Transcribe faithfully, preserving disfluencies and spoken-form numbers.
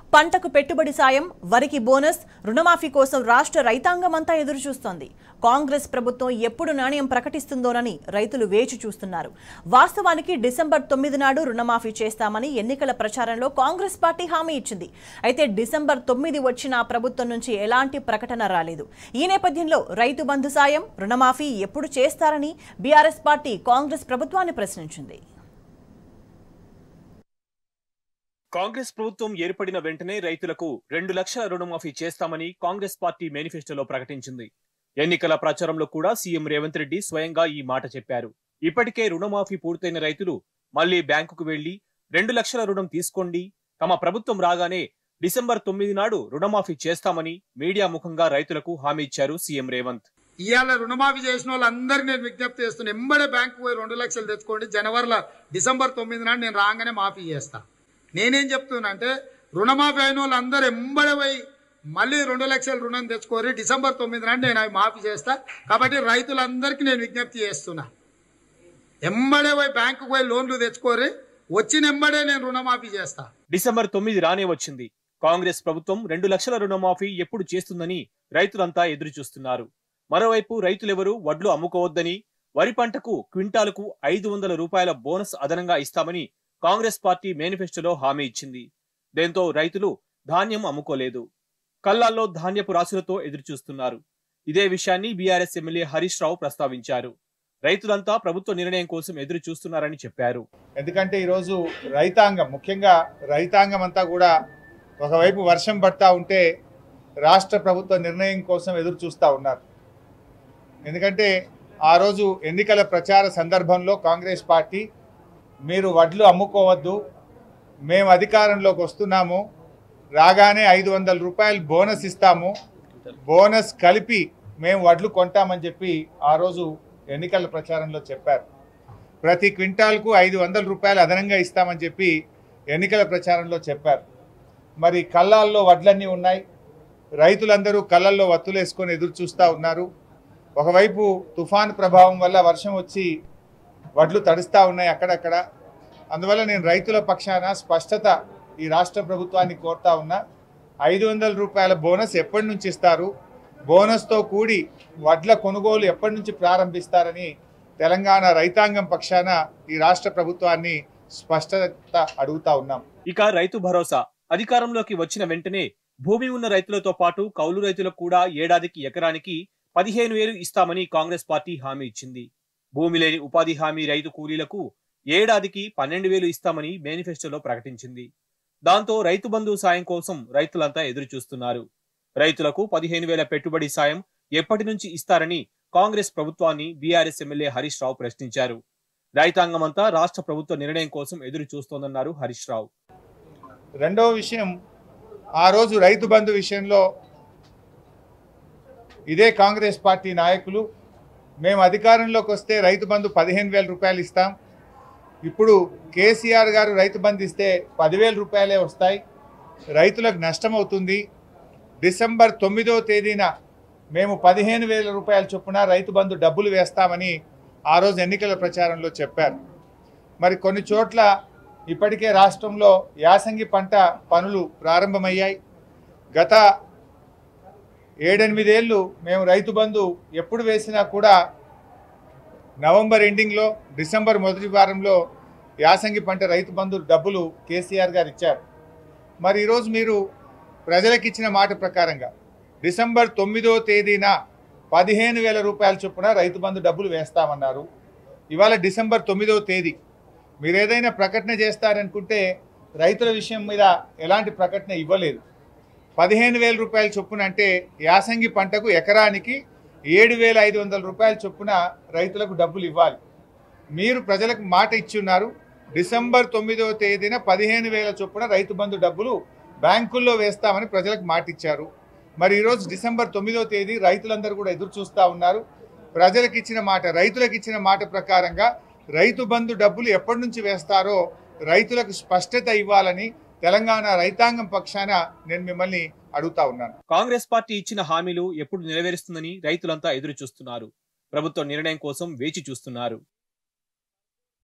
పంటకు పెట్టుబడి సాయం, వరికి బోనస్, రుణమాఫీ కోసం రాష్ట్ర రైతాంగమంతా ఎదురుచూస్తోంది. కాంగ్రెస్ ప్రభుత్వం ఎప్పుడు నాణ్యం ప్రకటిస్తుందోనని రైతులు వేచి చూస్తున్నారు. వాస్తవానికి డిసెంబర్ తొమ్మిది నాడు రుణమాఫీ చేస్తామని ఎన్నికల ప్రచారంలో కాంగ్రెస్ పార్టీ హామీ ఇచ్చింది. అయితే డిసెంబర్ తొమ్మిది వచ్చినా ప్రభుత్వం నుంచి ఎలాంటి ప్రకటన రాలేదు. ఈ నేపథ్యంలో రైతు బంధు సాయం, రుణమాఫీ ఎప్పుడు చేస్తారని బీఆర్ఎస్ పార్టీ కాంగ్రెస్ ప్రభుత్వాన్ని ప్రశ్నించింది. కాంగ్రెస్ ప్రభుత్వం ఏర్పడిన వెంటనే రైతులకు రెండు లక్షల రుణమాఫీ చేస్తామని కాంగ్రెస్ పార్టీ మేనిఫెస్టోలో ప్రకటించింది. ఎన్నికల ప్రచారంలో కూడా సీఎం రేవంత్ రెడ్డి స్వయంగా ఈ మాట చెప్పారు. ఇప్పటికే రుణమాఫీ పూర్తయిన రైతులు మళ్లీ బ్యాంకుకు వెళ్లి రెండు లక్షల రుణం తీసుకోండి, తమ ప్రభుత్వం రాగానే డిసెంబర్ తొమ్మిది నాడు రుణమాఫీ చేస్తామని మీడియా ముఖంగా రైతులకు హామీ ఇచ్చారు సీఎం రేవంత్. ఇవాళ రుణమాఫీ చేసిన వాళ్ళందరికీ నేను విజ్ఞప్తి చేస్తున్నా, ఎంబడే బ్యాంకు పోయి రెండు లక్షలు తెచ్చుకోండి, జనవరిలో డిసెంబర్ తొమ్మిది నాడు నేను రాగానే మాఫీ చేస్తా. నేనేం చెప్తున్నా అంటే రుణమాఫీ అయిన వాళ్ళందరూ ఎంబడే పోయి మళ్ళీ రెండు లక్షల రుణం తెచ్చుకోరి, డిసెంబర్ తొమ్మిది నాడు నేను అవి మాఫీ చేస్తా. కాబట్టి రైతులందరికీ నేను విజ్ఞప్తి చేస్తున్నా, ఎంబడే పోయి బ్యాంకుకు పోయి లోన్లు తెచ్చుకోరి, వచ్చిన ఎంబడే నేను రుణమాఫీ చేస్తా. డిసెంబర్ తొమ్మిది రానే వచ్చింది. కాంగ్రెస్ ప్రభుత్వం రెండు లక్షల రుణమాఫీ ఎప్పుడు చేస్తుందని రైతులంతా ఎదురు చూస్తున్నారు. మరోవైపు రైతులెవరూ వడ్లు అమ్ముకోవద్దని, వరి పంటకు క్వింటాలకు ఐదు వందల రూపాయల బోనస్ అదనంగా ఇస్తామని కాంగ్రెస్ పార్టీ మేనిఫెస్టోలో హామీ ఇచ్చింది. దీంతో రైతులు ధాన్యం అమ్ముకోలేదు. కల్లాల్లో ధాన్యపు రాశులతో ఎదురుచూస్తున్నారు. ఇదే విషయాన్ని బీఆర్ఎస్ ఎమ్మెల్యే హరీష్ రావు ప్రస్తావించారు. రైతులంతా ప్రభుత్వ నిర్ణయం కోసం ఎదురు చూస్తున్నారని చెప్పారు. ఎందుకంటే ఈరోజు రైతాంగం, ముఖ్యంగా రైతాంగం అంతా కూడా ఒకవైపు వర్షం పడతా ఉంటే రాష్ట్ర ప్రభుత్వ నిర్ణయం కోసం ఎదురు చూస్తూ ఉన్నారు. ఎందుకంటే ఆ రోజు ఎన్నికల ప్రచార సందర్భంలో కాంగ్రెస్ పార్టీ మీరు వడ్లు అమ్ముకోవద్దు, మేము అధికారంలోకి వస్తున్నాము, రాగానే ఐదు వందల రూపాయలు బోనస్ ఇస్తాము, బోనస్ కలిపి మేము వడ్లు కొంటామని చెప్పి ఆ రోజు ఎన్నికల ప్రచారంలో చెప్పారు. ప్రతి క్వింటాల్కు ఐదు వందల రూపాయలు అదనంగా ఇస్తామని చెప్పి ఎన్నికల ప్రచారంలో చెప్పారు. మరి కళ్ళాల్లో వడ్లన్నీ ఉన్నాయి, రైతులందరూ కళ్ళల్లో వత్తులేసుకొని ఎదురు చూస్తూ ఉన్నారు. ఒకవైపు తుఫాను ప్రభావం వల్ల వర్షం వచ్చి వడ్లు తడుస్తూ ఉన్నాయి అక్కడక్కడ. అందువల్ల నేను రైతుల పక్షాన స్పష్టత ఈ రాష్ట్ర ప్రభుత్వాన్ని కోరుతా ఉన్నా. ఐదు వందల రూపాయల బోనస్ ఎప్పటి నుంచి ఇస్తారు, బోనస్తో కూడి వడ్ల కొనుగోలు ఎప్పటి నుంచి ప్రారంభిస్తారని తెలంగాణ రైతాంగం పక్షాన ఈ రాష్ట్ర ప్రభుత్వాన్ని స్పష్టత అడుగుతా ఉన్నాం. ఇక రైతు భరోసా అధికారంలోకి వచ్చిన వెంటనే భూమి ఉన్న రైతులతో పాటు కౌలు రైతులకు కూడా ఏడాదికి ఎకరానికి పదిహేను వేలు ఇస్తామని కాంగ్రెస్ పార్టీ హామీ ఇచ్చింది. భూమి లేని ఉపాధి హామీ రైతు కూలీలకు ఏడాదికి పన్నెండు వేలు ఇస్తామని మేనిఫెస్టోలో ప్రకటించింది. దాంతో రైతు బంధు సాయం కోసం రైతులంతా ఎదురు చూస్తున్నారు. రైతులకు పదిహేను వేల పెట్టుబడి సాయం ఎప్పటి నుంచి ఇస్తారని కాంగ్రెస్ ప్రభుత్వాన్ని బీఆర్ఎస్ ఎమ్మెల్యే హరీష్ రావు ప్రశ్నించారు. రైతాంగమంతా రాష్ట్ర ప్రభుత్వ నిర్ణయం కోసం ఎదురు చూస్తోందన్నారు హరీష్ రావు. రెండవ విషయం, ఆ రోజు రైతు బంధు విషయంలో ఇదే కాంగ్రెస్ పార్టీ నాయకులు మేము అధికారంలోకి వస్తే రైతు బంధు పదిహేను వేల రూపాయలు ఇస్తాం, ఇప్పుడు కేసీఆర్ గారు రైతు బంధు ఇస్తే పదివేల రూపాయలే వస్తాయి, రైతులకు నష్టం అవుతుంది, డిసెంబర్ తొమ్మిదో తేదీన మేము పదిహేను వేల రూపాయల చొప్పున రైతు బంధు డబ్బులు వేస్తామని ఆ రోజు ఎన్నికల ప్రచారంలో చెప్పారు. మరి కొన్ని చోట్ల ఇప్పటికే రాష్ట్రంలో యాసంగి పంట పనులు ప్రారంభమయ్యాయి. గత ఏడెనిమిదేళ్ళు మేము రైతు బంధు ఎప్పుడు వేసినా కూడా నవంబర్ ఎండింగ్లో, డిసెంబర్ మొదటి వారంలో యాసంగి పంట రైతు బంధు డబ్బులు కేసీఆర్ గారు ఇచ్చారు. మరి ఈరోజు మీరు ప్రజలకు ఇచ్చిన మాట ప్రకారంగా డిసెంబర్ తొమ్మిదో తేదీన పదిహేను వేల రూపాయల చొప్పున రైతు బంధు డబ్బులు వేస్తామన్నారు. ఇవాళ డిసెంబర్ తొమ్మిదో తేదీ, మీరు ఏదైనా ప్రకటన చేస్తారనుకుంటే రైతుల విషయం మీద ఎలాంటి ప్రకటన ఇవ్వలేదు. పదిహేను వేల రూపాయల చొప్పున అంటే యాసంగి పంటకు ఎకరానికి ఏడు వేల ఐదు వందల రూపాయల చొప్పున రైతులకు డబ్బులు ఇవ్వాలి. మీరు ప్రజలకు మాట ఇచ్చి ఉన్నారు, డిసెంబర్ తొమ్మిదవ తేదీన పదిహేను వేల చొప్పున రైతు బంధు డబ్బులు బ్యాంకుల్లో వేస్తామని ప్రజలకు మాట ఇచ్చారు. మరి ఈరోజు డిసెంబర్ తొమ్మిదవ తేదీ రైతులందరూ కూడా ఎదురు చూస్తూ ఉన్నారు. ప్రజలకు ఇచ్చిన మాట, రైతులకు ఇచ్చిన మాట ప్రకారంగా రైతు బంధు డబ్బులు ఎప్పటి నుంచి వేస్తారో రైతులకు స్పష్టత ఇవ్వాలని తెలంగాణ రైతాంగం పక్షాన నేను మిమ్మల్ని అడుగుతా ఉన్నాను. కాంగ్రెస్ పార్టీ ఇచ్చిన హామీలు ఎప్పుడు నెరవేరుస్తుందని రైతులంతా ఎదురు చూస్తున్నారు. ప్రభుత్వ నిర్ణయం కోసం వేచి చూస్తున్నారు.